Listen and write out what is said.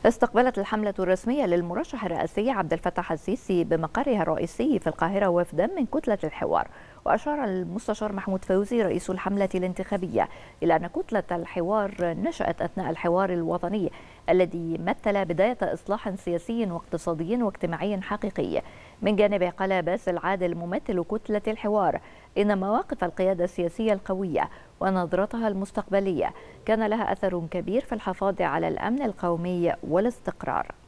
استقبلت الحملة الرسمية للمرشح الرئاسي عبد الفتاح السيسي بمقرها الرئيسي في القاهرة وفدا من كتلة الحوار. وأشار المستشار محمود فوزي رئيس الحملة الانتخابية إلى أن كتلة الحوار نشأت أثناء الحوار الوطني الذي مثل بداية إصلاح سياسي واقتصادي واجتماعي حقيقي. من جانبه قال باسل عادل ممثل كتلة الحوار إن مواقف القيادة السياسية القوية ونظرتها المستقبلية كان لها أثر كبير في الحفاظ على الأمن القومي والاستقرار.